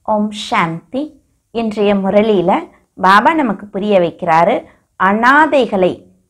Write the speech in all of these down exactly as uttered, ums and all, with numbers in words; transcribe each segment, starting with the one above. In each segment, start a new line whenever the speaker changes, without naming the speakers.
ஓம் சாந்தி. இன்றைய முரளியில் பாபா நமக்கு புரிய வைக்கிறாரு, அனாதைகளை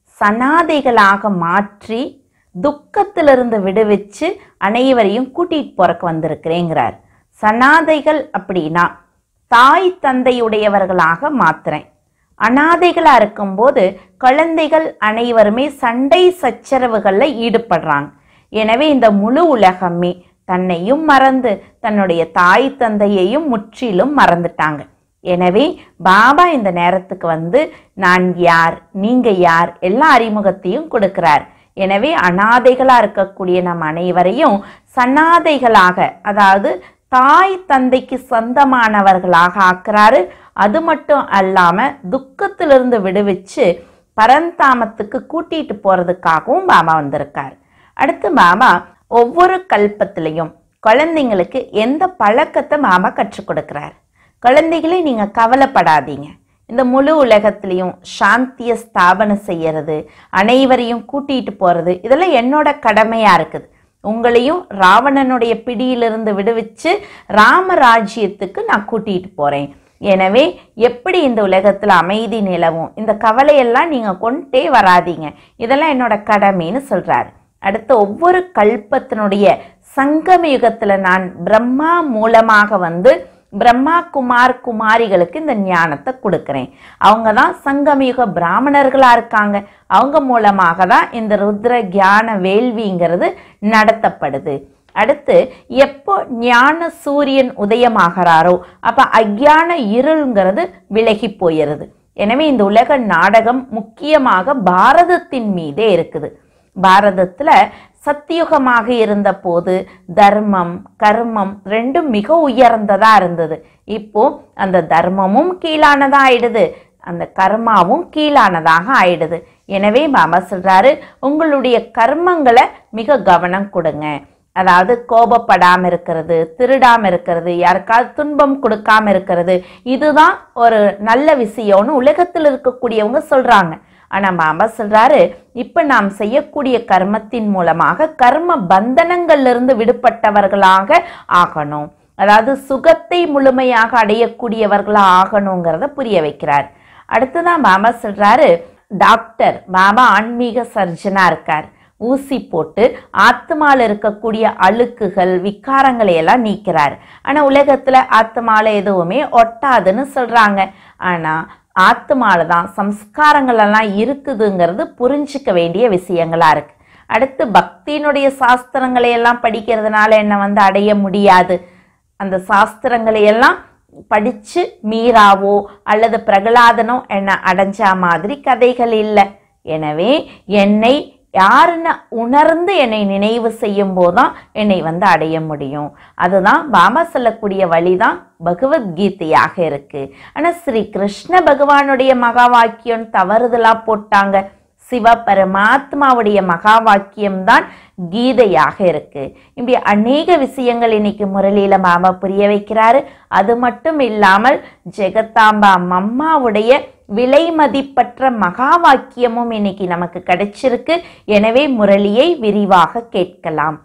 சனாதைகளாக மாற்றி துக்கத்திலிருந்து விடுவிச்சு அனைவரையும் கூட்டிட்டு போறக்கு வந்திருக்கிறேங்கிறார். சனாதைகள் அப்படின்னா தாய் தந்தையுடையவர்களாக மாத்துறேன். அனாதைகளா இருக்கும்போது குழந்தைகள் அனைவருமே சண்டை சச்சரவுகளில் ஈடுபடுறாங்க. எனவே இந்த முழு உலகமே தன்னையும் மறந்து தன்னுடைய தாய் தந்தையையும் முற்றிலும் மறந்துட்டாங்க. எனவே பாபா இந்த நேரத்துக்கு வந்து நான் யார், நீங்க யார், எல்லா அறிமுகத்தையும் கொடுக்கிறார். எனவே அனாதைகளா இருக்கக்கூடிய நம் அனைவரையும் சனாதைகளாக, அதாவது தாய் தந்தைக்கு சொந்தமானவர்களாக ஆக்குறாரு. அது மட்டும் அல்லாம துக்கத்திலிருந்து விடுவிச்சு பரந்தாமத்துக்கு கூட்டிட்டு போறதுக்காகவும் பாபா வந்திருக்கார். அடுத்து பாபா ஒவ்வொரு கல்பத்திலையும் குழந்தைங்களுக்கு எந்த பழக்கத்தை பாபா கற்றுக் கொடுக்கிறார். குழந்தைகளே நீங்க கவலைப்படாதீங்க, இந்த முழு உலகத்திலையும் சாந்திய ஸ்தாபனை செய்யறது, அனைவரையும் கூட்டிட்டு போறது, இதெல்லாம் என்னோட கடமையா இருக்குது. உங்களையும் ராவணனுடைய பிடியிலிருந்து விடுவிச்சு ராமராஜ்யத்துக்கு நான் கூட்டிட்டு போறேன். எனவே எப்படி இந்த உலகத்துல அமைதி நிலவும், இந்த கவலையெல்லாம் நீங்க கொண்டே வராதீங்க, இதெல்லாம் என்னோட கடமைன்னு சொல்றாரு. அடுத்த ஒவ்வொரு கல்பத்தினுடைய சங்கம யுகத்துல நான் பிரம்மா மூலமாக வந்து பிரம்மா குமார் குமாரிகளுக்கு இந்த ஞானத்தை கொடுக்கிறேன். அவங்க தான் சங்கமயுக பிராமணர்களா இருக்காங்க. அவங்க மூலமாக தான் இந்த ருத்ர ஞான வேள்விங்கிறது நடத்தப்படுது. அடுத்து எப்போ ஞான சூரியன் உதயமாகிறாரோ அப்ப அஞ்ஞான இருள்ங்கிறது விலகி போயிருது. எனவே இந்த உலக நாடகம் முக்கியமாக பாரதத்தின் மீதே இருக்குது. பாரதத்துல சத்தியுகமாக இருந்த போது தர்மம் கர்மம் ரெண்டும் மிக உயர்ந்ததா இருந்தது. இப்போ அந்த தர்மமும் கீழானதா ஆயிடுது, அந்த கர்மாவும் கீழானதாக ஆயிடுது. எனவே பாபா சொல்றாரு, உங்களுடைய கர்மங்களை மிக கவனம் கொடுங்க. அதாவது கோபப்படாம இருக்கிறது, திருடாம இருக்கிறது, யாருக்காவது துன்பம் கொடுக்காம இருக்கிறது, இதுதான் ஒரு நல்ல விஷயம்னு உலகத்தில் இருக்கக்கூடியவங்க சொல்றாங்க. ஆனா பாபா சொல்றாரு, இப்ப நாம் செய்யக்கூடிய கர்மத்தின் மூலமாக கர்ம பந்தனங்கள்ல இருந்து விடுபட்டவர்களாக ஆகணும். அதாவது சுகத்தை முழுமையாக அடையக்கூடியவர்களா ஆகணுங்கிறத புரிய வைக்கிறார். அடுத்துதான் பாபா சொல்றாரு, டாக்டர் பாபா ஆன்மீக சர்ஜனா இருக்கார். ஊசி போட்டு ஆத்மால இருக்கக்கூடிய அழுக்குகள் விகாரங்களை எல்லாம் நீக்கிறார். ஆனா உலகத்துல ஆத்மால எதுவுமே ஒட்டாதுன்னு சொல்றாங்க. ஆனா ஆத்மால தான் சம்ஸ்காரங்கள் எல்லாம் இருக்குதுங்கிறது புரிஞ்சிக்க வேண்டிய விஷயங்களா இருக்கு. அடுத்து பக்தியினுடைய சாஸ்திரங்களை எல்லாம் படிக்கிறதுனால என்ன வந்து அடைய முடியாது. அந்த சாஸ்திரங்களை எல்லாம் படிச்சு மீராவோ அல்லது பிரகலாதனோ என்ன அடைஞ்சா மாதிரி கதைகள் இல்லை. எனவே என்னை யாருன்னு உணர்ந்து என்னை நினைவு செய்யும் போதுதான் என்னை வந்து அடைய முடியும். அதுதான் பாபா சொல்லக்கூடிய வழிதான் பகவத்கீதையாக இருக்கு. ஆனா ஸ்ரீ கிருஷ்ண பகவானுடைய மகா வாக்கியம் தவறுதலா போட்டாங்க. சிவ பரமாத்மாவுடைய மகா வாக்கியம் தான் கீதையாக இருக்கு. இப்படி அநேக விஷயங்கள் இன்னைக்கு முரளியில பாபா புரிய வைக்கிறாரு. அது மட்டும் இல்லாமல் ஜெகதாம்பா மம்மாவுடைய விலை மதிப்பற்ற மகா வாக்கியமும் இன்னைக்கு நமக்கு கிடைச்சிருக்கு. எனவே முரளியை விரிவாக கேட்கலாம்.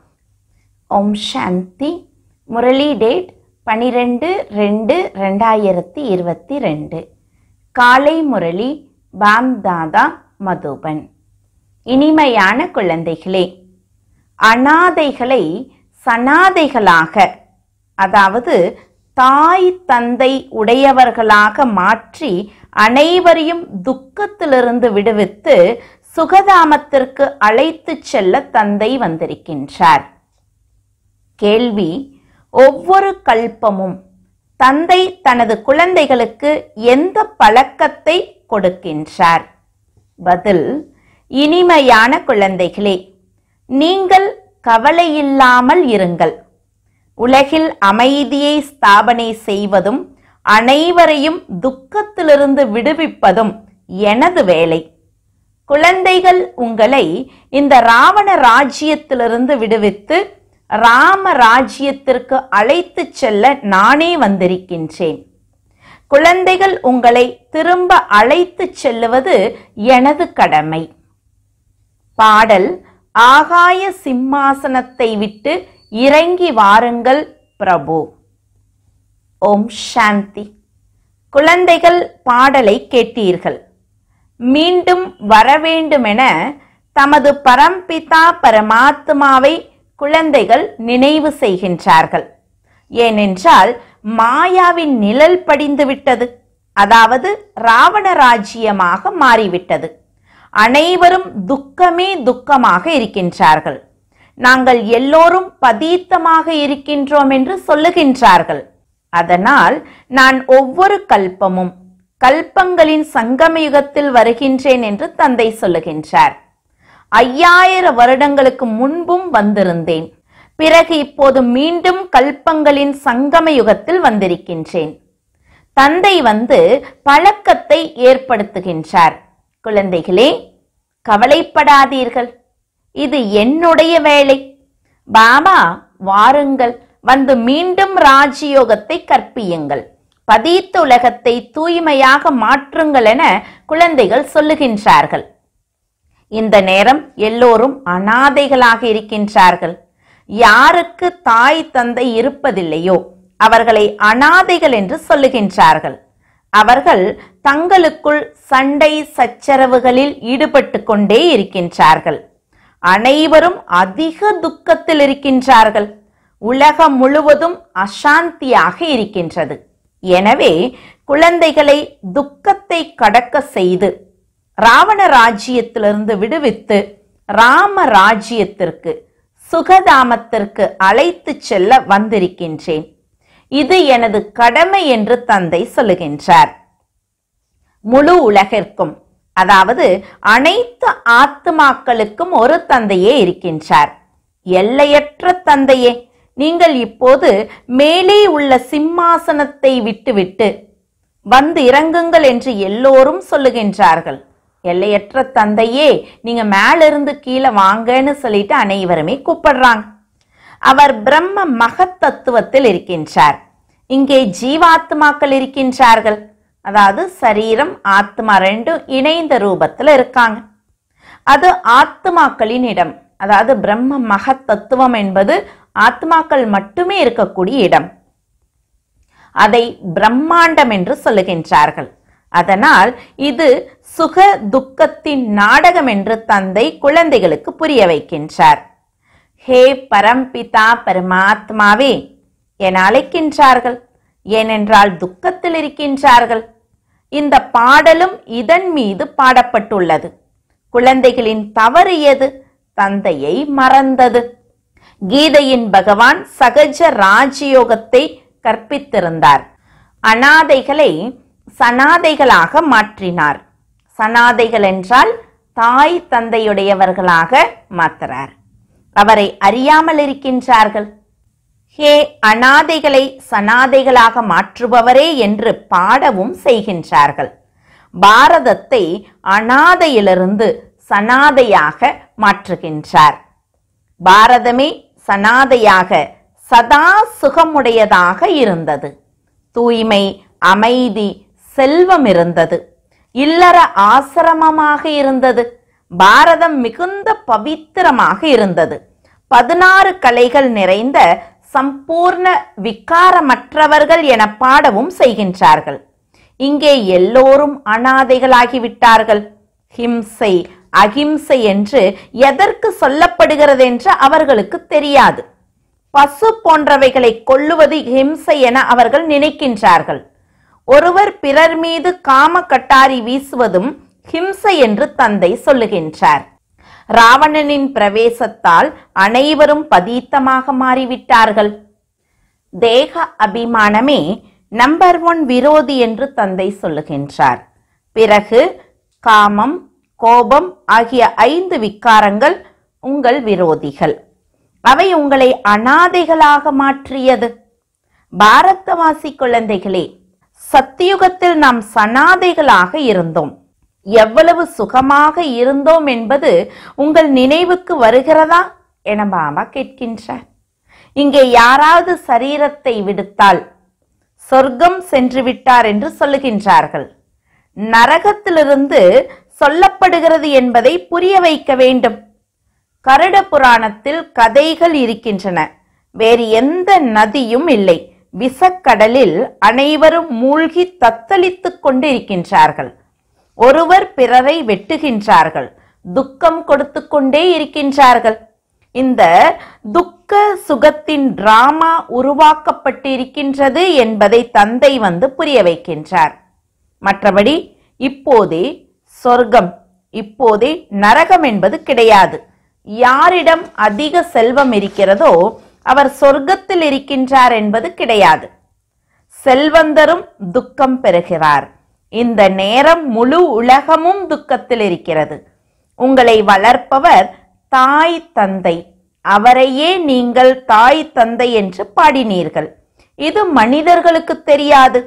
ஓம் சாந்தி. முரளி டேட் பனிரெண்டு ரெண்டு ரெண்டாயிரத்தி இருபத்தி ரெண்டு. காலை முரளி பாம் தாதா மதுபன். இனிமையான குழந்தைகளே, அனாதைகளை சனாதைகளாக, அதாவது தாய் தந்தை உடையவர்களாக மாற்றி அனைவரையும் துக்கத்திலிருந்து விடுவித்து சுகதாமத்திற்கு அழைத்து செல்ல தந்தை வந்திருக்கின்றார். கேள்வி: ஒவ்வொரு கல்பமும் தந்தை தனது குழந்தைகளுக்கு எந்த பழக்கத்தை கொடுக்கின்றார்? பதில்: இனிமையான குழந்தைகளே, நீங்கள் கவலையில்லாமல் இருங்கள். உலகில் அமைதியை ஸ்தாபனை செய்வதும் அனைவரையும் துக்கத்திலிருந்து விடுவிப்பதும் எனது வேலை. குழந்தைகள், உங்களை இந்த ராவண ராஜ்யத்திலிருந்து விடுவித்து ராம ராஜ்யத்திற்கு அழைத்து செல்ல நானே வந்திருக்கின்றேன். குழந்தைகள், உங்களை திரும்ப அழைத்து செல்லுவது எனது கடமை. பாடல்: ஆகாய சிம்மாசனத்தை விட்டு இறங்கி வாருங்கள் பிரபு. ஓம் சாந்தி. குழந்தைகள் பாடலை கேட்டீர்கள். மீண்டும் வரவேண்டுமென தமது பரம்பிதா பரமாத்மாவை குழந்தைகள் நினைவு செய்கின்றார்கள். ஏனென்றால் மாயாவின் நிழல் படிந்துவிட்டது. அதாவது ராவண ராஜ்யமாக மாறிவிட்டது. அனைவரும் துக்கமே துக்கமாக இருக்கின்றார்கள். நாங்கள் எல்லோரும் பதீத்தமாக இருக்கின்றோம் என்று சொல்லுகின்றார்கள். அதனால் நான் ஒவ்வொரு கல்பமும் கல்பங்களின் சங்கமயுகத்தில் வருகின்றேன் என்று தந்தை சொல்லுகின்றார். ஐயாயிரம் வருடங்களுக்கு முன்பும் வந்திருந்தேன். பிறகு இப்போது மீண்டும் கல்பங்களின் சங்கம யுகத்தில் வந்திருக்கின்றேன். தந்தை வந்து பழக்கத்தை ஏற்படுத்துகின்றார். குழந்தைகளே, கவலைப்படாதீர்கள், இது என்னுடைய வேலை. பாபா வாருங்கள், வந்து மீண்டும் ராஜயோகத்தை கற்பியுங்கள், பதீத்த உலகத்தை தூய்மையாக மாற்றுங்கள் என குழந்தைகள் சொல்லுகின்றார்கள். இந்த நேரம் எல்லோரும் அனாதைகளாக இருக்கின்றார்கள். யாருக்கு தாய் தந்தை இருப்பதில்லையோ அவர்களை அனாதைகள் என்று சொல்லுகின்றார்கள். அவர்கள் தங்களுக்குள் சண்டை சச்சரவுகளில் ஈடுபட்டு கொண்டே இருக்கின்றார்கள். அனைவரும் அதிக துக்கத்தில் இருக்கின்றார்கள். உலகம் முழுவதும் அசாந்தியாக இருக்கின்றது. எனவே குழந்தைகளை துக்கத்தை கடக்க செய்து ராவண ராஜ்யத்திலிருந்து விடுவித்து ராம ராஜ்யத்திற்கு சுகதாமத்திற்கு அழைத்து செல்ல வந்திருக்கின்றேன். இது எனது கடமை என்று தந்தை சொல்லுகின்றார். முழு உலகிற்கும், அதாவது அனைத்து ஆத்மாக்களுக்கும் ஒரு தந்தையே இருக்கின்றார். எல்லையற்ற தந்தையே, நீங்கள் இப்போது மேலே உள்ள சிம்மாசனத்தை விட்டுவிட்டு வந்து இறங்குங்கள் என்று எல்லோரும் சொல்லுகின்றார்கள். எல்லையற்ற தந்தையே, நீங்க மேல இருந்து கீழே வாங்கன்னு சொல்லிட்டு அனைவருமே கூப்பிடுறாங்க. அவர் பிரம்ம மகத்தத்துவத்தில் இருக்கின்றார். இங்கே ஜீவாத்மாக்கள் இருக்கின்றார்கள். அதாவது சரீரம் ஆத்மா ரெண்டும் இணைந்த ரூபத்தில் இருக்காங்க. அது ஆத்மாக்களின் இடம். அதாவது பிரம்ம மகத்தத்துவம் என்பது ஆத்மாக்கள் மட்டுமே இருக்கக்கூடிய இடம். அதை பிரம்மாண்டம் என்று சொல்லுகின்றார்கள். அதனால் இது சுக துக்கத்தின் நாடகம் என்று தந்தை குழந்தைகளுக்கு புரிய வைக்கின்றார். ஹே பரம்பிதா பரமாத்மாவே என அழைக்கின்றார்கள். ஏனென்றால் துக்கத்தில் இருக்கின்றார்கள். இந்த பாடலும் இதன் மீது பாடப்பட்டுள்ளது. குழந்தைகளின் தவறு எது? தந்தையை மறந்தது. கீதையின் பகவான் சகஜ ராஜயோகத்தை கற்பித்திருந்தார். அனாதைகளை சனாதைகளாக மாற்றினார். சனாதைகள் என்றால் தாய் தந்தையுடையவர்களாக மாற்றுறார். அவரை அறியாமல் இருக்கின்றார்கள். ஹே அனாதைகளை சனாதைகளாக மாற்றுபவரே என்று பாடவும் செய்கின்றார்கள். பாரதத்தை அனாதையிலிருந்து சனாதையாக மாற்றுகின்றார். பாரதமே சனாதையாக சதா சுகமுடையதாக இருந்தது. தூய்மை, அமைதி, செல்வம் இருந்தது. இல்லற ஆசிரமமாக இருந்தது. பாரதம் மிகுந்த பவித்திரமாக இருந்தது. பதினாறு கலைகள் நிறைந்த சம்பூர்ண விகாரமற்றவர்கள் என பாடவும் செய்கின்றார்கள். இங்கே எல்லோரும் அனாதைகளாகிவிட்டார்கள். ஹிம்சை அகிம்சை என்று எதற்கு சொல்லப்படுகிறது என்று அவர்களுக்கு தெரியாது. பசு போன்றவைகளை கொல்லுவது ஹிம்சை என அவர்கள் நினைக்கின்றார்கள். ஒருவர் பிறர் மீது காம கட்டாரி வீசுவதும் ஹிம்சை என்று தந்தை சொல்லுகின்றார். ராவணனின் பிரவேசத்தால் அனைவரும் பதீத்தமாக மாறிவிட்டார்கள். தேக அபிமானமே நம்பர் ஒன் விரோதி என்று தந்தை சொல்லுகின்றார். பிறகு காமம், கோபம் ஆகிய ஐந்து விகாரங்கள் உங்கள் விரோதிகள். அவை உங்களை அனாதைகளாக மாற்றியது. பாரதவாசி குழந்தைகளே, சத்தியுகத்தில் நாம் சனாதைகளாக இருந்தோம். எவ்வளவு சுகமாக இருந்தோம் என்பது உங்கள் நினைவுக்கு வருகிறதா என பாபா கேட்கின்றார். இங்கே யாராவது சரீரத்தை விடுத்தால் சொர்க்கம் சென்று விட்டார் என்று சொல்லுகின்றார்கள். நரகத்திலிருந்து சொல்லப்படுகிறது என்பதை புரிய வைக்க வேண்டும். கருட புராணத்தில் கதைகள் இருக்கின்றன. வேறு எந்த நதியும் இல்லை, விசக்கடலில் அனைவரும் மூழ்கி தத்தளித்துக் கொண்டிருக்கின்றார்கள். ஒருவர் பிறரை வெட்டுகின்றார்கள், துக்கம் கொடுத்து கொண்டே இருக்கின்றார்கள். இந்த துக்க சுகத்தின் டிராமா உருவாக்கப்பட்டிருக்கின்றது என்பதை தந்தை வந்து புரிய வைக்கின்றார். மற்றபடி இப்போதே சொர்க்கம், இப்போதே நரகம் என்பது கிடையாது. யாரிடம் அதிக செல்வம் இருக்கிறதோ அவர் சொர்க்கத்தில் இருக்கின்றார் என்பது கிடையாது. செல்வந்தரும் துக்கம் பெறுகிறார். இந்த நேரம் முழு உலகமும் துக்கத்தில் இருக்கிறது. உங்களை வளர்ப்பவர் தாய் தந்தை. அவரையே நீங்கள் தாய் தந்தை என்று பாடினீர்கள். இது மனிதர்களுக்கு தெரியாது.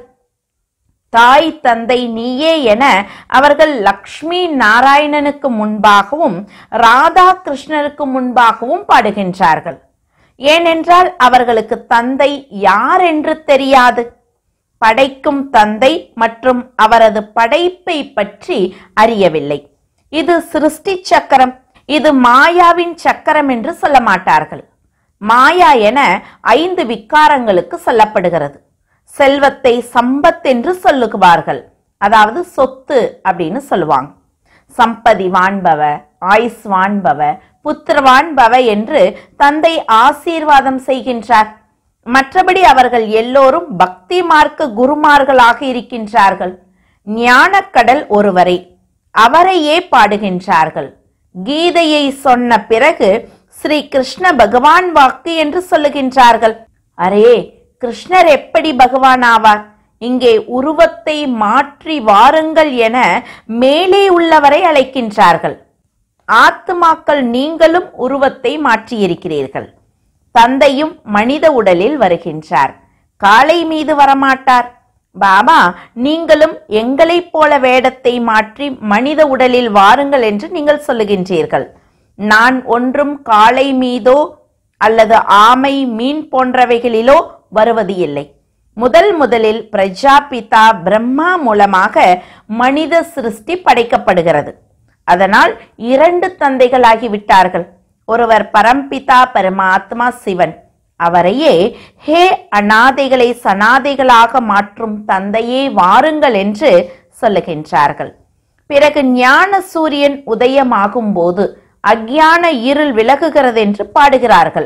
தாய் தந்தை நீயே என அவர்கள் லக்ஷ்மி நாராயணனுக்கு முன்பாகவும் ராதா கிருஷ்ணருக்கு முன்பாகவும் பாடுகின்றார்கள். ஏனென்றால் அவர்களுக்கு தந்தை யார் என்று தெரியாது. படைக்கும் தந்தை மற்றும் அவரது படைப்பை பற்றி அறியவில்லை. இது சிருஷ்டி சக்கரம், இது மாயாவின் சக்கரம் என்று சொல்ல மாட்டார்கள். மாயா என ஐந்து விகாரங்களுக்கு சொல்லப்படுகிறது. செல்வத்தை சம்பத் என்று சொல்லுவார்கள், அதாவது சொத்து அப்படின்னு சொல்லுவாங்க. சம்பதி வான்பவ, ஆயுஸ் வான்பவ, புத்திரவான் பவ என்று தந்தை ஆசீர்வாதம் செய்கின்றார். மற்றபடி அவர்கள் எல்லோரும் பக்தி மார்க்க குருமார்களாக இருக்கின்றார்கள். ஞானக்கடல் ஒருவரை, அவரையே பாடுகின்றார்கள். கீதையை சொன்ன பிறகு ஸ்ரீ கிருஷ்ண பகவான் வாக்கு என்று சொல்லுகின்றார்கள். அரே, கிருஷ்ணர் எப்படி பகவான் ஆவார்? இங்கே உருவத்தை மாற்றி வாருங்கள் என மேலே உள்ளவரை அழைக்கின்றார்கள். ஆத்மாக்கள் நீங்களும் உருவத்தை மாற்றியிருக்கிறீர்கள். தந்தையும் மனித உடலில் வருகின்றார், காளை மீது வரமாட்டார். பாபா, நீங்களும் எங்களைப் போல வேடத்தை மாற்றி மனித உடலில் வாருங்கள் என்று நீங்கள் சொல்லுகின்றீர்கள். நான் ஒன்றும் காளை மீதோ அல்லது ஆமை, மீன் போன்றவைகளிலோ வருவது இல்லை. முதல் முதலில் பிரஜாபிதா பிரம்மா மூலமாக மனித சிருஷ்டி படைக்கப்படுகிறது. அதனால் இரண்டு தந்தைகளாகிவிட்டார்கள். ஒருவர் பரம்பிதா பரமாத்மா சிவன், அவரையே ஹே அநாதைகளை சனாதைகளாக மாற்றும் தந்தையே வாருங்கள் என்று சொல்லுகின்றார்கள். பிறகு ஞான சூரியன் உதயமாகும் போது அஞ்ஞான இருள் விலகுகிறது என்று பாடுகிறார்கள்.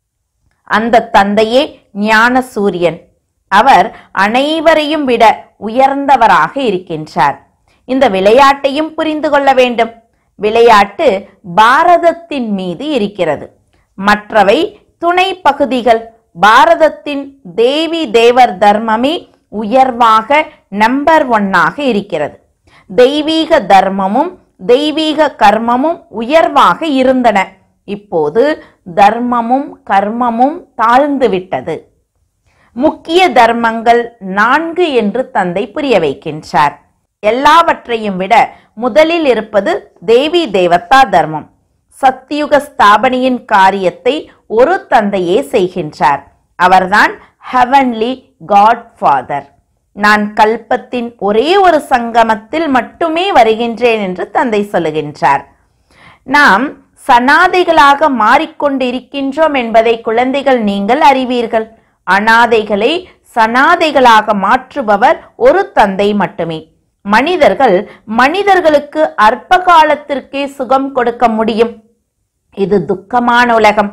அந்த தந்தையே ஞான சூரியன். அவர் அனைவரையும் விட உயர்ந்தவராக இருக்கின்றார். இந்த விளையாட்டையும் புரிந்து கொள்ள வேண்டும். விளையாட்டு பாரதத்தின் மீது இருக்கிறது, மற்றவை துணை பகுதிகள். பாரதத்தின் தேவி தேவர் தர்மமே உயர்வாக நம்பர் ஒன்னாக இருக்கிறது. தெய்வீக தர்மமும் தெய்வீக கர்மமும் உயர்வாக இருந்தன. இப்போது தர்மமும் கர்மமும் தாழ்ந்து விட்டது. முக்கிய தர்மங்கள் நான்கு என்று தந்தை புரிய வைக்கின்றார். எல்லாவற்றையும் விட முதலில் இருப்பது தேவி தேவதா தர்மம். சத்தியுக ஸ்தாபனையின் காரியத்தை ஒரு தந்தையே செய்கின்றார். அவர்தான் ஹெவன்லி காட் ஃபாதர். நான் கல்பத்தின் ஒரே ஒரு சங்கமத்தில் மட்டுமே வருகின்றேன் என்று தந்தை சொல்லுகின்றார். நாம் சனாதைகளாக மாறிக்கொண்டிருக்கின்றோம் என்பதை குழந்தைகள் நீங்கள் அறிவீர்கள். அனாதைகளை சனாதைகளாக மாற்றுபவர் ஒரு தந்தை மட்டுமே. மனிதர்கள் மனிதர்களுக்கு அற்ப காலத்திற்கே சுகம் கொடுக்க முடியும். இது துக்கமான உலகம்.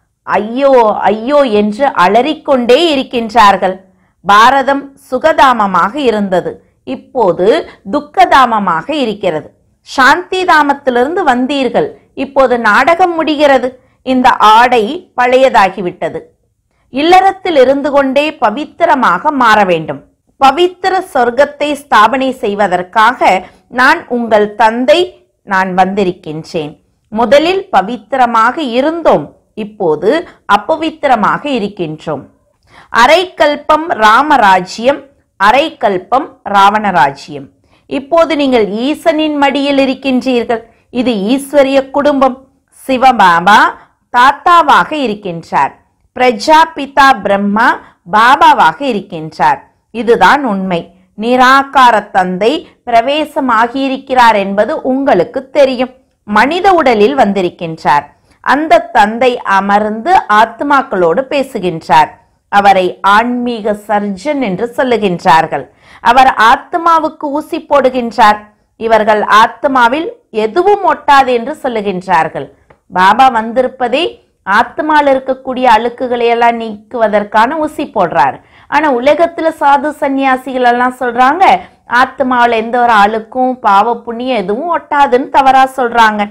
ஐயோ ஐயோ என்று அலறிக்கொண்டே இருக்கின்றார்கள். பாரதம் சுகதாமமாக இருந்தது, இப்போது துக்கதாமமாக இருக்கிறது. சாந்தி தாமத்திலிருந்து வந்தீர்கள், இப்போது நாடகம் முடிகிறது. இந்த ஆடை பழையதாகிவிட்டது. இல்லறத்தில் இருந்து கொண்டே பவித்திரமாக மாற வேண்டும். பவித்திர சொர்க்கத்தை ஸ்தாபனை செய்வதற்காக நான் உங்கள் தந்தை, நான் வந்திருக்கின்றேன். முதலில் பவித்திரமாக இருந்தோம், இப்போது அப்பவித்திரமாக இருக்கின்றோம். அரைக்கல்பம் ராமராஜ்யம், அரைக்கல்பம் ராவணராஜ்யம். இப்போது நீங்கள் ஈசனின் மடியில் இருக்கின்றீர்கள். இது ஈஸ்வரிய குடும்பம். சிவபாபா தாத்தாவாக இருக்கின்றார். பிரஜாபிதா பிரம்மா பாபாவாக இருக்கின்றார். இதுதான் உண்மை. நிராகார தந்தை பிரவேசமாகியிருக்கிறார் என்பது உங்களுக்கு தெரியும். மனித உடலில் வந்திருக்கின்றார். அந்த தந்தை அமர்ந்து ஆத்மாக்களோடு பேசுகின்றார். அவரை ஆன்மீக சர்ஜன் என்று சொல்லுகின்றார்கள். அவர் ஆத்மாவுக்கு ஊசி போடுகின்றார். இவர்கள் ஆத்மாவில் எதுவும் ஒட்டாது என்று சொல்லுகின்றார்கள். பாபா வந்திருப்பதே ஆத்மாவில் இருக்கக்கூடிய அழுக்குகளை எல்லாம் நீக்குவதற்கான ஊசி போடுறார். ஆனா உலகத்துல சாது சன்னியாசிகள் எல்லாம் சொல்றாங்க ஆத்மாவில் எந்த ஒரு அழுக்கும் பாவ புண்ணியம் எதுவும் ஒட்டாதுன்னு தவறா சொல்றாங்க.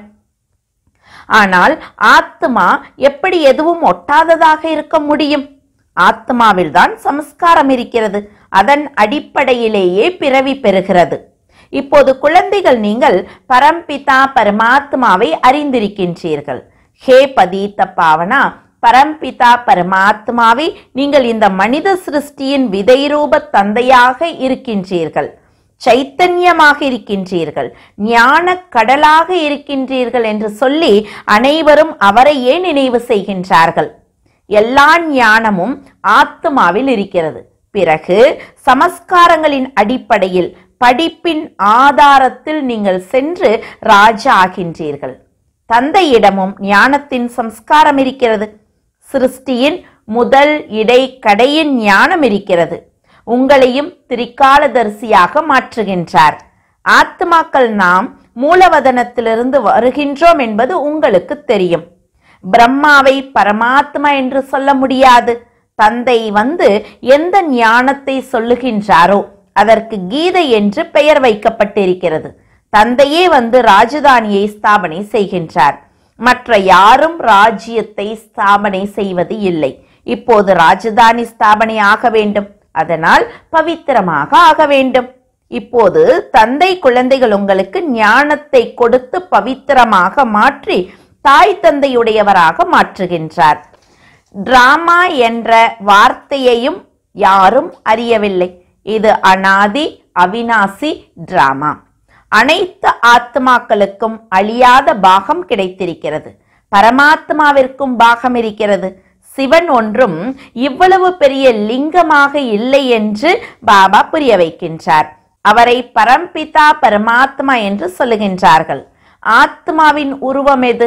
ஆனால் ஆத்மா எப்படி எதுவும் ஒட்டாததாக இருக்க முடியும்? ஆத்மாவில் தான் சம்ஸ்காரம் இருக்கிறது. அதன் அடிப்படையிலேயே பிறவி பெறுகிறது. இப்போது குழந்தைகள், நீங்கள் பரம்பிதா பரமாத்மாவை அறிந்திருக்கின்றீர்கள். ஹே பதீத்த பாவனா, பரம்பிதா பரமாத்மாவை நீங்கள் இந்த மனித சிருஷ்டியின் விதைரூப தந்தையாக இருக்கின்றீர்கள், சைத்தன்யமாக இருக்கின்றீர்கள், ஞான கடலாக இருக்கின்றீர்கள் என்று சொல்லி அனைவரும் அவரையே நினைவு செய்கின்றார்கள். எல்லா ஞானமும் ஆத்மாவில் இருக்கிறது. பிறகு சமஸ்காரங்களின் அடிப்படையில் படிப்பின் ஆதாரத்தில் நீங்கள் சென்று ராஜா ஆகின்றீர்கள். தந்தையிடமும் ஞானத்தின் சம்ஸ்காரம் இருக்கிறது. சிருஷ்டியின் முதல் இடை கடையின் ஞானம் இருக்கிறது. உங்களையும் திரிகாலதரிசியாக மாற்றுகின்றார். ஆத்மாக்கள் நாம் மூலவதனத்திலிருந்து வருகின்றோம் என்பது உங்களுக்கு தெரியும். பிரம்மாவை பரமாத்மா என்று சொல்ல முடியாது. தந்தை வந்து எந்த ஞானத்தை சொல்லுகின்றாரோ அதற்கு கீதை என்று பெயர் வைக்கப்பட்டிருக்கிறது. தந்தையே வந்து ராஜதானியை ஸ்தாபனை செய்கின்றார். மற்ற யாரும் ராஜ்யத்தை ஸ்தாபனை செய்வது இல்லை. இப்போது ராஜதானி ஸ்தாபனை ஆக வேண்டும். அதனால் பவித்திரமாக ஆக வேண்டும். இப்போது தந்தை குழந்தைகள் உங்களுக்கு ஞானத்தை கொடுத்து பவித்திரமாக மாற்றி தாய் தந்தையுடையவராக மாற்றுகின்றார். டிராமா என்ற வார்த்தையையும் யாரும் அறியவில்லை. இது அனாதி அவிநாசி டிராமா. அனைத்து ஆத்மாக்களுக்கும் அழியாத பாகம் கிடைத்திருக்கிறது. பரமாத்மாவிற்கும் பாகம் இருக்கிறது. சிவன் ஒன்றும் இவ்வளவு பெரிய லிங்கமாக இல்லை என்று பாபா புரிய வைக்கின்றார். அவரை பரம்பிதா பரமாத்மா என்று சொல்லுகின்றார்கள். ஆத்மாவின் உருவம் எது?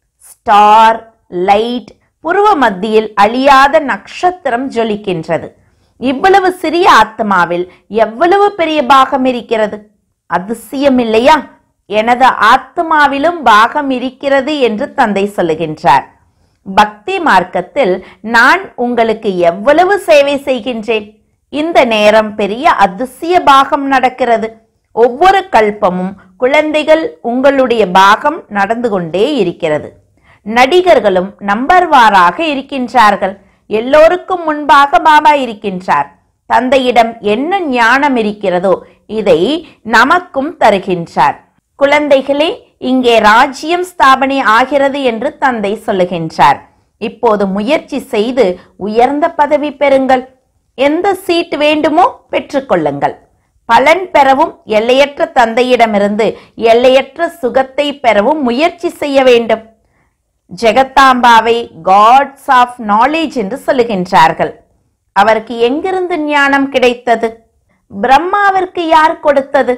Star, light. புருவ மத்தியில் அழியாத நட்சத்திரம் ஜொலிக்கின்றது. இவ்வளவு சிறிய ஆத்மாவில் எவ்வளவு பெரிய பாகம் இருக்கிறது? அதிசயம் இல்லையா? எனது ஆத்மாவிலும் பாகம் இருக்கிறது என்று தந்தை சொல்லுகின்றார். பக்தி மார்க்கத்தில் நான் உங்களுக்கு எவ்வளவு சேவை செய்கின்றேன். இந்த நேரம் பெரிய அதிசய பாகம் நடக்கிறது. ஒவ்வொரு கல்பமும் குழந்தைகள் உங்களுடைய பாகம் நடந்து கொண்டே இருக்கிறது. நடிகர்களும் நம்பர்வாராக இருக்கின்றார்கள். எல்லோருக்கும் முன்பாக பாபா இருக்கின்றார். தந்தையிடம் என்ன ஞானம் இருக்கிறதோ இதை நமக்கும் தருகின்றார். குழந்தைகளே, இங்கே ராஜ்யம் ஸ்தாபனை ஆகிறது என்று தந்தை சொல்லுகின்றார். இப்போது முயற்சி செய்து உயர்ந்த பதவி பெறுங்கள். எந்த சீட் வேண்டுமோ பெற்றுக்கொள்ளுங்கள். பலன் பெறவும் எல்லையற்ற தந்தையிடமிருந்து எல்லையற்ற சுகத்தை பெறவும் முயற்சி செய்ய வேண்டும். ஜெகத்தாம்பாவை காட்ஸ் ஆஃப் நாலேஜ் என்று சொல்லுகின்றார்கள். அவருக்கு எங்கிருந்து ஞானம் கிடைத்தது? பிரம்மாவிற்கு யார் கொடுத்தது?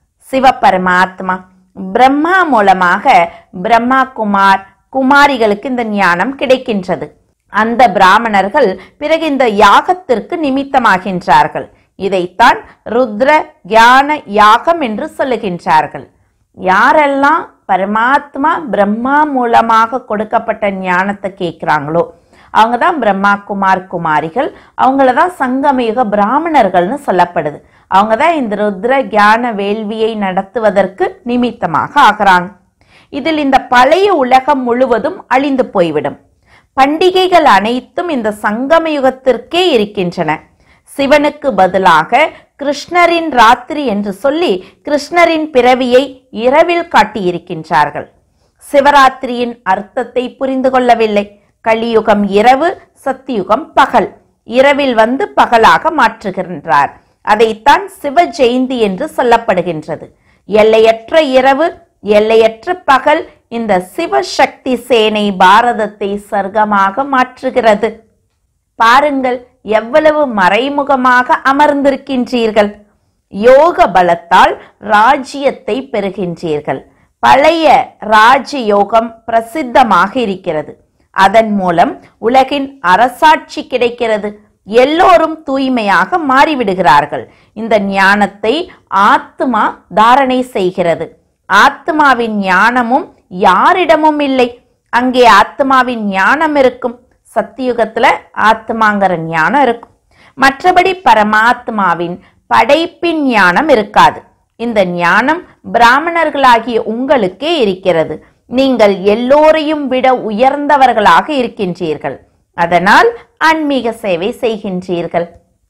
சிவபரமாத்மா. பிரம்மா மூலமாக பிரம்மா குமார் குமாரிகளுக்கு இந்த ஞானம் கிடைக்கின்றது. அந்த பிராமணர்கள் பிறகு இந்த யாகத்திற்கு நிமித்தமாகின்றார்கள். இதைத்தான் ருத்ர ஞான யாகம் என்று சொல்லுகின்றார்கள். யாரெல்லாம் பரமாத்மா பிரம்மா மூலமாக கொடுக்கப்பட்ட ஞானத்தை கேட்கிறாங்களோ அவங்க தான் பிரம்மா குமார் குமாரிகள். அவங்களதான் சங்கமயுக பிராமணர்கள்னு சொல்லப்படுது. அவங்க தான் இந்த ருத்ர ஞான வேள்வியை நடத்துவதற்கு நிமித்தமாக ஆகிறாங்க. இதில் இந்த பழைய உலகம் முழுவதும் அழிந்து போய்விடும். பண்டிகைகள் அனைத்தும் இந்த சங்கம யுகத்திற்கே இருக்கின்றன. சிவனுக்கு பதிலாக கிருஷ்ணரின் ராத்திரி என்று சொல்லி கிருஷ்ணரின் பிறவியை இரவில் காட்டியிருக்கின்றார்கள். சிவராத்திரியின் அர்த்தத்தை புரிந்து கொள்ளவில்லை. கலியுகம் இரவு, சத்தியுகம் பகல். இரவில் வந்து பகலாக மாற்றுகின்றார். அதைத்தான் சிவ ஜெயந்தி என்று சொல்லப்படுகின்றது. எல்லையற்ற இரவு, எல்லையற்ற பகல். இந்த சிவசக்தி சேனை பாரதத்தை சொர்க்கமாக மாற்றுகிறது. பாருங்கள், எவ்வளவு மறைமுகமாக அமர்ந்திருக்கின்றீர்கள். யோக பலத்தால் ராஜ்யத்தை பெறுகின்றீர்கள். பழைய ராஜயோகம் பிரசித்தமாக இருக்கிறது. அதன் மூலம் உலகின் அரசாட்சி கிடைக்கிறது. எல்லோரும் தூய்மையாக மாறிவிடுகிறார்கள். இந்த ஞானத்தை ஆத்மா தாரணை செய்கிறது. ஆத்மாவின் ஞானமும் யாரிடமும் இல்லை. அங்கே ஆத்மாவின் ஞானம் இருக்கும். சத்தியுகத்துல ஆத்மாங்கிற ஞானம் இருக்கும். மற்றபடி பரமாத்மாவின் படைப்பின் ஞானம் இருக்காது. இந்த ஞானம் பிராமணர்களாகிய உங்களுக்கே இருக்கிறது. நீங்கள் எல்லோரையும் விட உயர்ந்தவர்களாக இருக்கின்றீர்கள். அதனால் ஆன்மீக சேவை செய்கின்றீர்கள்.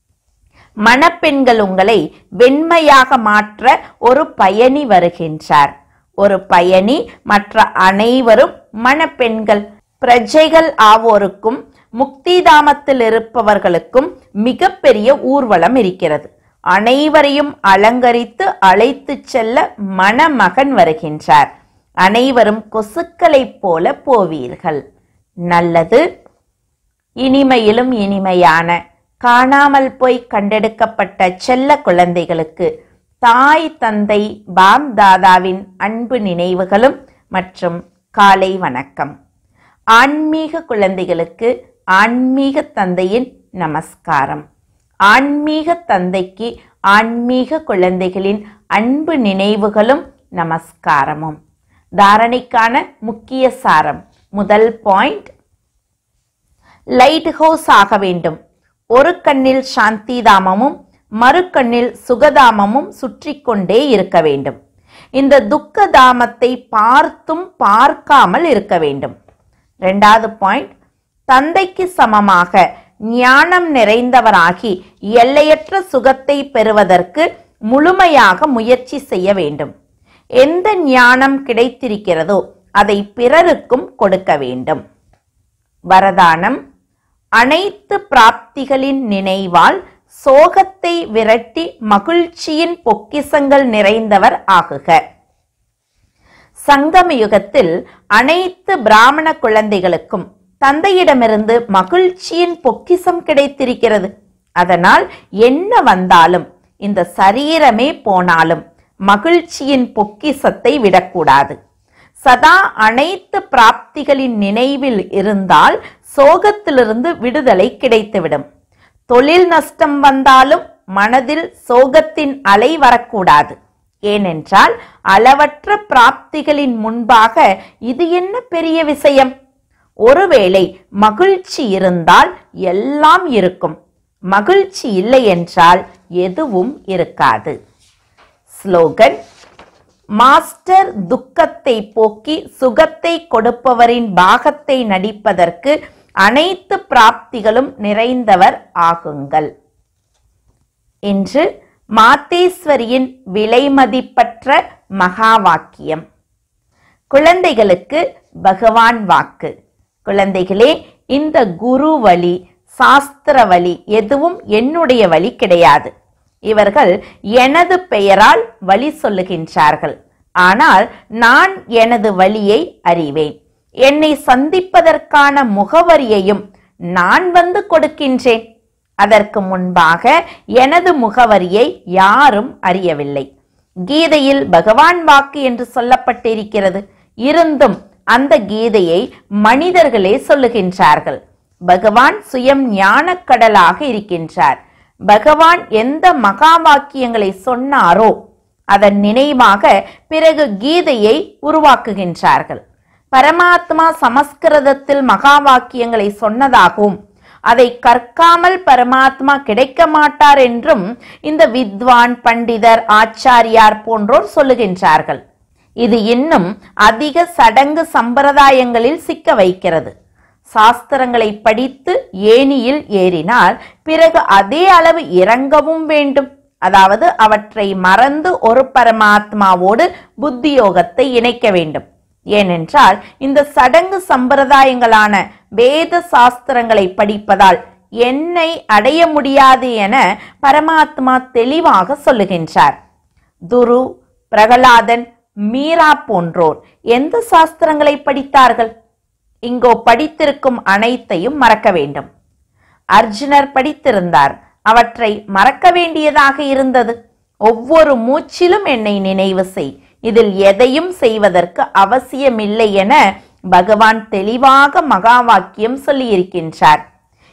மணப்பெண்கள் உங்களை வெண்மையாக மாற்ற ஒரு பயணி வருகின்றார். ஒரு பயணி, மற்ற அனைவரும் மணப்பெண்கள். பிரஜைகள் ஆவோருக்கும் முக்திதாமத்தில் இருப்பவர்களுக்கும் மிக பெரிய ஊர்வலம் இருக்கிறது. அனைவரையும் அலங்கரித்து அழைத்து செல்ல மணமகன் வருகின்றார். அனைவரும் கொசுக்களைப் போல போவீர்கள். நல்லது. இனிமையிலும் இனிமையான காணாமல் போய் கண்டெடுக்கப்பட்ட செல்ல குழந்தைகளுக்கு தாய் தந்தை பாப் தாதாவின் அன்பு நினைவுகளும் மற்றும் காலை வணக்கம். ஆன்மீக குழந்தைகளுக்கு ஆன்மீக தந்தையின் நமஸ்காரம். ஆன்மீக தந்தைக்கு ஆன்மீக குழந்தைகளின் அன்பு நினைவுகளும் நமஸ்காரமும். தாரணைக்கான முக்கிய சாரம். முதல் பாயிண்ட், லைட் ஹவுஸ் ஆக வேண்டும். ஒரு கண்ணில் சாந்தி தாமமும் மறு கண்ணில் சுகதாமமும் சுற்றி கொண்டே இருக்க வேண்டும். இந்த துக்க தாமத்தை பார்த்தும் பார்க்காமல் இருக்க வேண்டும். இரண்டாவது பாயிண்ட், தந்தைக்கு சமமாக ஞானம் நிறைந்தவராகி எல்லையற்ற சுகத்தை பெறுவதற்கு முழுமையாக முயற்சி செய்ய வேண்டும். எந்த ஞானம் கிடைத்திருக்கிறதோ அதை பிறருக்கும் கொடுக்க வேண்டும். வரதானம், அனைத்து பிராப்திகளின் நினைவால் சோகத்தை விரட்டி மகிழ்ச்சியின் பொக்கிசங்கள் நிறைந்தவர் ஆகுக. சங்கம யுகத்தில் அனைத்து பிராமண குழந்தைகளுக்கும் தந்தையிடமிருந்து மகிழ்ச்சியின் பொக்கிசம் கிடைத்திருக்கிறது. அதனால் என்ன வந்தாலும், இந்த சரீரமே போனாலும் மகிழ்ச்சியின் பொக்கிசத்தை விடக்கூடாது. சதா அனைத்து பிராப்திகளின் நினைவில் இருந்தால் சோகத்திலிருந்து விடுதலை கிடைத்துவிடும். தொழில் நஷ்டம் வந்தாலும் மனதில் சோகத்தின் அலை வரக்கூடாது. ஏனென்றால் அளவற்ற பிராப்திகளின் முன்பாக இது என்ன பெரிய விஷயம்? ஒருவேளை மகிழ்ச்சி இருந்தால் எல்லாம் இருக்கும். மகிழ்ச்சி இல்லை என்றால் எதுவும் இருக்காது. ஸ்லோகன், மாஸ்டர் துக்கத்தை போக்கி சுகத்தை கொடுப்பவரின் பாகத்தை நடிப்பதற்கு அனைத்து பிராப்திகளும் நிறைந்தவர் ஆகுங்கள். இன்று மாத்தேஸ்வரியின் விலைமதிப்பற்ற மகா வாக்கியம். குழந்தைகளுக்கு பகவான் வாக்கு. குழந்தைகளே, இந்த குரு வழி, சாஸ்திர வழி எதுவும் என்னுடைய வழி கிடையாது. இவர்கள் எனது பெயரால் வழி சொல்லுகின்றார்கள். ஆனால் நான் எனது வழியை அறிவேன். என்னை சந்திப்பதற்கான முகவரியையும் நான் வந்து கொடுக்கின்றேன். அதற்கு முன்பாக எனது முகவரியை யாரும் அறியவில்லை. கீதையில் பகவான் வாக்கு என்று சொல்லப்பட்டிருக்கிறது. இருந்தும் அந்த கீதையை மனிதர்களே சொல்லுகின்றார்கள். பகவான் சுயம் ஞானக்கடலாக இருக்கின்றார். பகவான் எந்த மகா வாக்கியங்களை சொன்னாரோ அதன் நினைவாக பிறகு கீதையை உருவாக்குகின்றார்கள். பரமாத்மா சமஸ்கிருதத்தில் மகா வாக்கியங்களை சொன்னதாகவும் அதை கற்காமல் பரமாத்மா கிடைக்க மாட்டார் என்றும் இந்த வித்வான், பண்டிதர், ஆச்சாரியார் போன்றோர் சொல்லுகின்றார்கள். இது இன்னும் அதிக சடங்கு சம்பிரதாயங்களில் சிக்க வைக்கிறது. சாஸ்திரங்களை படித்து ஏணியில் ஏறினால் பிறகு அதே அளவு இறங்கவும் வேண்டும். அதாவது அவற்றை மறந்து ஒரு பரமாத்மாவோடு புத்தியோகத்தை இணைக்க வேண்டும். ஏனென்றால் இந்த சடங்கு சம்பிரதாயங்களான வேத சாஸ்திரங்களை படிப்பதால் என்னை அடைய முடியாது என பரமாத்மா தெளிவாக சொல்லுகின்றார். துரு, பிரகலாதன், மீரா போன்றோர் எந்த சாஸ்திரங்களை படித்தார்கள்? இங்கோ படித்திருக்கும் அனைத்தையும் மறக்க வேண்டும். அர்ஜுனர் படித்திருந்தார். அவற்றை மறக்க வேண்டியதாக இருந்தது. ஒவ்வொரு மூச்சிலும் என்னை நினைவு செய், இதில் எதையும் செய்வதற்கு அவசியமில்லை என பகவான் தெளிவாக மகா வாக்கியம் சொல்லியிருக்கின்றார்.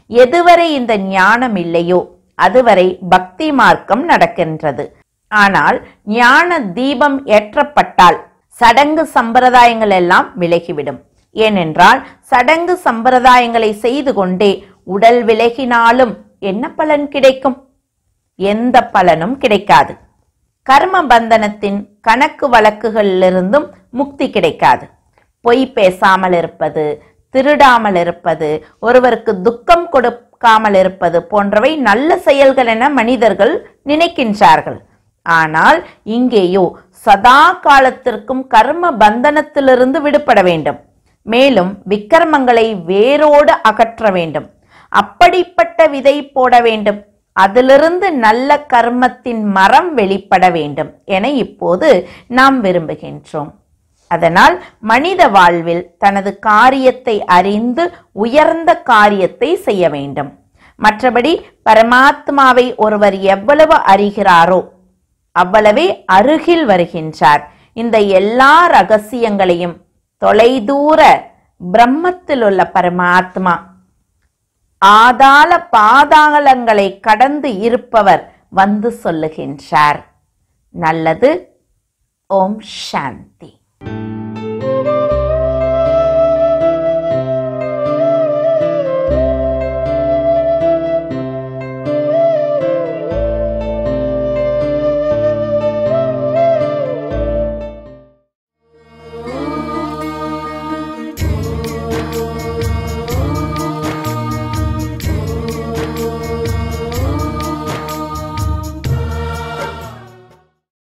எதுவரை இந்த ஞானம் இல்லையோ அதுவரை பக்தி மார்க்கம் நடக்கின்றது. ஆனால் ஞான தீபம் ஏற்றப்பட்டால் சடங்கு சம்பிரதாயங்கள் எல்லாம் விலகிவிடும். ஏனென்றால் சடங்கு சம்பிரதாயங்களை செய்து கொண்டே உடல் விலகினாலும் என்ன பலன் கிடைக்கும்? எந்த பலனும் கிடைக்காது. கர்ம பந்தனத்தின் கணக்கு வழக்குகளிலிருந்தும் முக்தி கிடைக்காது. பொய் பேசாமல் இருப்பது, திருடாமல் இருப்பது, ஒருவருக்கு துக்கம் கொடுக்காமல் இருப்பது போன்றவை நல்ல செயல்கள் என மனிதர்கள் நினைக்கின்றார்கள். ஆனால் இங்கேயோ சதா காலத்திற்கும் கர்ம பந்தனத்திலிருந்து விடுபட வேண்டும். மேலும் விக்கிரமங்களை வேரோடு அகற்ற வேண்டும். அப்படிப்பட்ட விதை போட வேண்டும். அதிலிருந்து நல்ல கர்மத்தின் மரம் வெளிப்பட வேண்டும் என இப்போது நாம் விரும்புகின்றோம். அதனால் மனித வாழ்வில் தனது காரியத்தை அறிந்து உயர்ந்த காரியத்தை செய்ய வேண்டும். மற்றபடி பரமாத்மாவை ஒருவர் எவ்வளவு அறிகிறாரோ அவ்வளவே அருகில் வருகின்றார். இந்த எல்லா ரகசியங்களையும் தொலைதூர பிரம்மத்தில் உள்ள பரமாத்மா ஆதாள பாதாளங்களை கடந்து இருப்பவர் வந்து சொல்லுகின்றார். நல்லது. ஓம் சாந்தி.